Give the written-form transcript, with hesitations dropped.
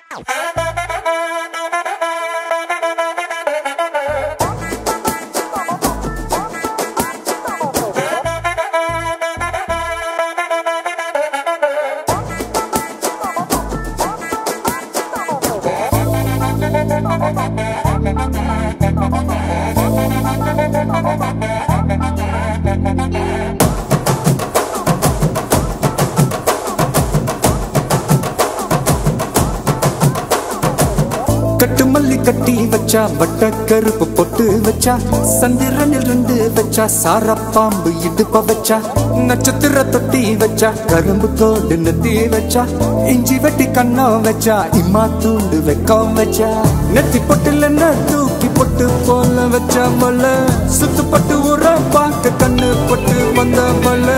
கட்டு மல்லி கட்டி வச்சா வட்ட கருப்பு பொட்டு வச்சா சந்திரனில் ரெண்டு வச்சா சார பாம்பு இடுப்ப வச்சா நட்சத்திர தொட்டி வச்சா கரும்பு தோடு நெத்தி வச்சா இஞ்சி வெட்டி கண்ணம் வச்சா இம்மா தூண்டு வெக்கம் வச்சா நெத்தி பொட்டுல தூக்கி பொட்டு போல வச்சா மல்ல சுத்து பட்டு ஊற பார்க்க கண்ணு பொட்டு வந்த மல்ல